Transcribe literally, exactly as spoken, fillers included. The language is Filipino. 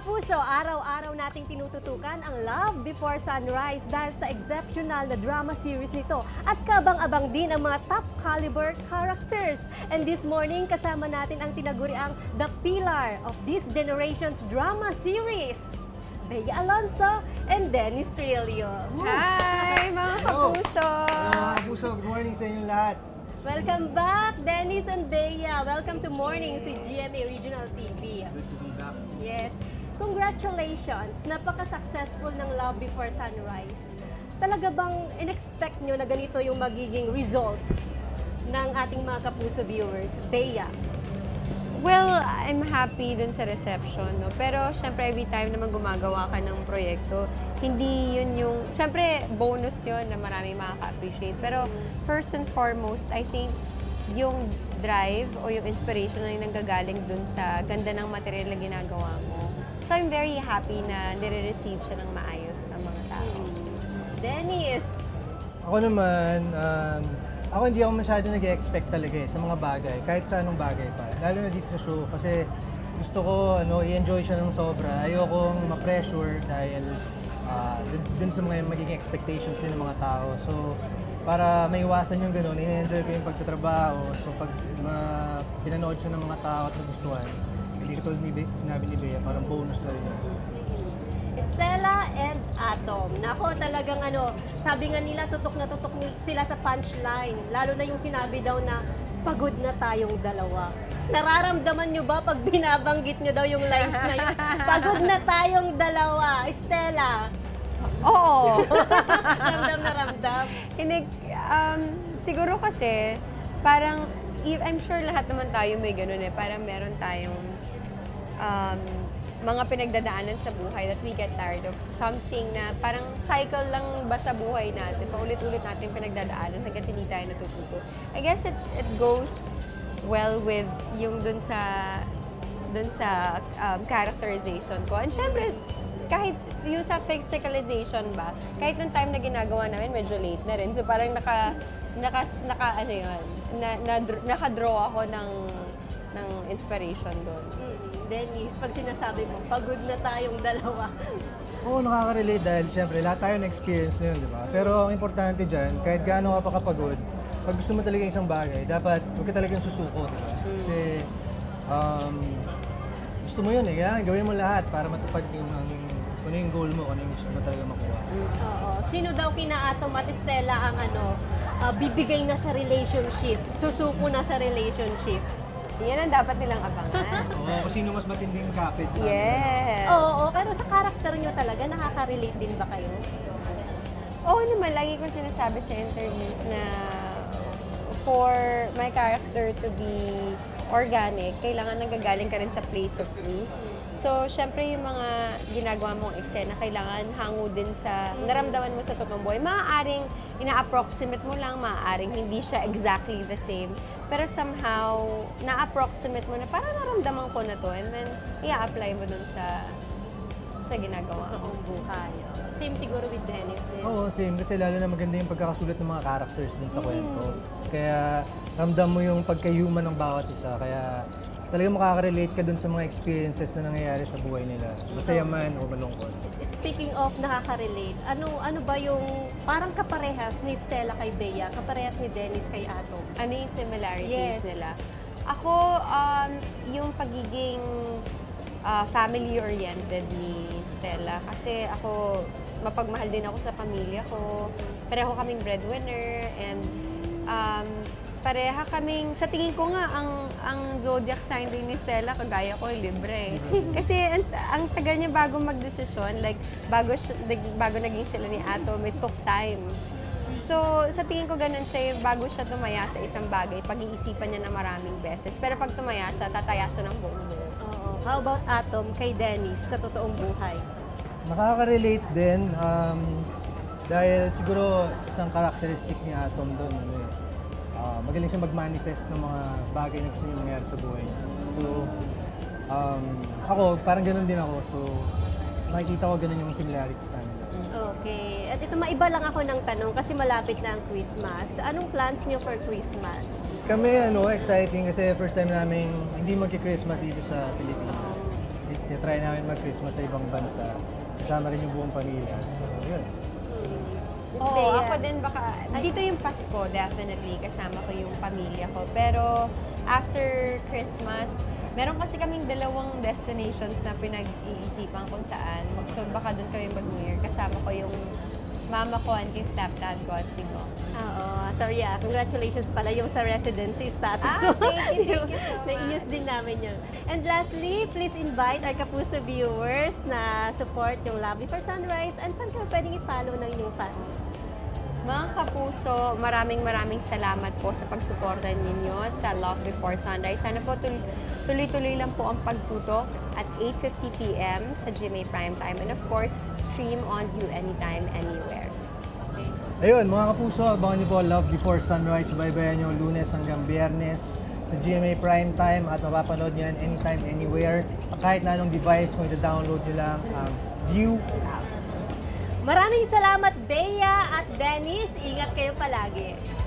kapuso, araw-araw nating tinututukan ang Love Before Sunrise dahil sa exceptional na drama series nito at kabang-abang din ang mga top caliber characters. And this morning, kasama natin ang tinaguriang the pillar of this generation's drama series, Bea Alonzo and Dennis Trillo. Hi, mga kapuso! Mga kapuso, good morning sa inyong lahat. Welcome back, Dennis and Bea. Welcome to Mornings with G M A Regional T V. Good to be back. Yes. Congratulations! Napaka-successful ng Love Before Sunrise. Talaga bang in-expect nyo na ganito yung magiging result ng ating mga kapuso viewers? Bea? Well, I'm happy dun sa reception, no? Pero syempre every time naman gumagawa ka ng proyekto, hindi yun yung, syempre bonus yun na marami makaka-appreciate. Pero first and foremost, I think yung drive o yung inspiration na yung nanggagaling dun sa ganda ng material na ginagawa mo. So I'm very happy na nire-receive siya ng maayos ng mga tao. Dennis? Ako naman, um, ako hindi ako masyado nag-expect talaga eh, sa mga bagay, kahit sa anong bagay pa. Lalo na dito sa show kasi gusto ko ano, i-enjoy siya ng sobra. Ayokong ma-pressure dahil uh, dun, dun sa mga magiging expectations din ng mga tao. So, para maiwasan yung gano'n, i-enjoy ko yung pagtatrabaho. So, pag uh, pinanood siya ng mga tao at nagustuhan, hindi ko tulad ni Be- sinabi ni Bea, parang bonus na rin. Stella and Atom. Nako, talagang ano, sabi nga nila, tutok na tutok sila sa punchline. Lalo na yung sinabi daw na, pagod na tayong dalawa. Nararamdaman nyo ba pag binabanggit nyo daw yung lines na yun? Pagod na tayong dalawa. Stella? Oo! Ramdam na ramdam. Hindi, um, siguro kasi, parang, I'm sure lahat naman tayo may ganun eh. Parang meron tayong um, mga pinagdadaanan sa buhay that we get tired of something na parang cycle lang ba sa buhay natin, paulit-ulit natin pinagdadaanan hanggang hindi tayo natututo. I guess it, it goes well with yung dun sa dun sa um, characterization ko. And syempre, kahit yung sa physicalization ba, kahit nung time na ginagawa namin, medyo late na rin. So parang naka, naka, naka ano yun, na, na, naka-draw ako ng, ng inspiration doon. Dennis, pag sinasabi mo, pagod na tayong dalawa. Oo, nakaka-relate dahil syempre lahat tayo na-experience na yun, di ba? Pero ang importante dyan, kahit gaano ka pa kapagod, pag gusto mo talaga isang bagay, dapat huwag ka talagang susuko, di ba? Kasi um, gusto mo yun eh, kaya gawin mo lahat para matupad yung ang, kung ano yung goal mo, kung ano yung gusto mo talaga makuha. Oo. Sino daw kina Atom at Stella ang ano, uh, bibigay na sa relationship, susuko na sa relationship? Yan ang dapat nilang abangan. Oo, kung sino mas matinding kapit sa Yes! Oo, oo, pero sa karakter nyo talaga, nakaka-relate din ba kayo? Oo naman, lagi ko sinasabi sa interviews na for my character to be organic, kailangan nanggagaling ka rin sa place of truth. So, syempre yung mga ginagawa mong eksena, kailangan hango din sa naramdaman mo sa totoong buhay. Maaaring ina-approximate mo lang, maaaring hindi siya exactly the same. Pero somehow, na-approximate mo na parang naramdaman ko na to and then i-apply mo dun sa sa ginagawa mo. Buhay. Same siguro with Dennis din. Oo, same. Kasi lalo na maganda yung pagkakasulat ng mga characters dun sa kwento. Kaya ramdam mo yung pagka-human ng bawat isa. Kaya talagang makaka-relate ka dun sa mga experiences na nangyayari sa buhay nila. Masaya man o malungkot. Speaking of nakaka-relate, ano ano ba yung parang kaparehas ni Stella kay Bea, kaparehas ni Dennis kay Atom? Ano yung similarities Yes. nila? Ako, um, yung pagiging uh, family-oriented ni Stella. Kasi ako, mapagmahal din ako sa pamilya ko. Pareho kaming breadwinner and um, pareha kaming, sa tingin ko nga, ang ang zodiac sign din ni Stella, kagaya ko, libre. Kasi ang, ang tagal niya bago magdesisyon, like, bago, siya, bago naging sila ni Atom, it took time. So, sa tingin ko ganun siya, bago siya tumaya sa isang bagay, pag-iisipan niya na maraming beses. Pero pag tumaya siya, tataya siya ng buong buo. Oo. How about Atom kay Dennis sa totoong buhay? Nakaka-relate din um, dahil siguro isang characteristic ni Atom doon, ano eh, Uh, magaling siya mag-manifest ng mga bagay na gusto niya mangyari sa buhay niya. So, um, ako, parang ganun din ako. So, nakikita ko ganun yung similarities sa amin. Okay. At ito, maiba lang ako ng tanong kasi malapit na ang Christmas. Anong plans niyo for Christmas? Kami, ano, exciting kasi first time namin hindi magki-Christmas dito sa Pilipinas. try namin mag-Christmas sa ibang bansa. Kasama rin yung buong pamilya. So, yun. Miss Oo, Bea. ako din baka, dito yung Pasko, definitely, kasama ko yung pamilya ko. Pero after Christmas, meron kasi kaming dalawang destinations na pinag-iisipan kung saan. So baka doon kami mag-New Year. Kasama ko yung mama ko and yung stepdad ko at si Mom. Oo, sorry ah. Congratulations pala yung sa residency status. Ah, thank you, thank you so much. Na-ius din namin yun. And lastly, please invite our Kapuso viewers na support yung Love Before Sunrise and saan kayo pwedeng i-follow ng inyong fans? Mga Kapuso, maraming maraming salamat po sa pagsuporta ninyo sa Love Before Sunrise. Sana po tul- tuloy-tuloy lang po ang pagtutok at eight fifty p m sa G M A Primetime. And of course, stream on You anytime, anywhere. Ayun, mga kapuso, abangan niyo po Love Before Sunrise. Subaybayan niyo Lunes hanggang Biyernes sa G M A Primetime at mapapanood niyo yan anytime, anywhere. Sa kahit na anong device, kung ita-download niyo lang ang View app. Maraming salamat, Bea at Dennis. Ingat kayo palagi.